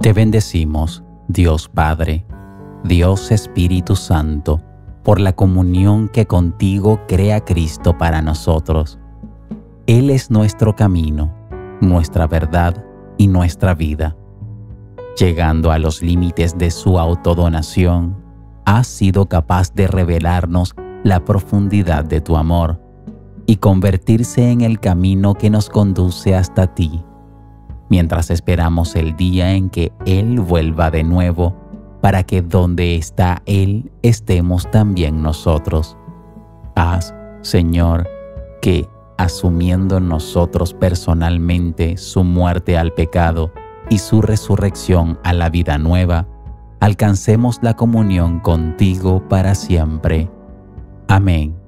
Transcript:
Te bendecimos, Dios Padre, Dios Espíritu Santo, por la comunión que contigo crea Cristo para nosotros. Él es nuestro camino, nuestra verdad y nuestra vida. Llegando a los límites de su autodonación, has sido capaz de revelarnos la profundidad de tu amor y convertirse en el camino que nos conduce hasta ti, mientras esperamos el día en que Él vuelva de nuevo, para que donde está Él estemos también nosotros. Haz, Señor, que, asumiendo nosotros personalmente su muerte al pecado y su resurrección a la vida nueva, alcancemos la comunión contigo para siempre. Amén.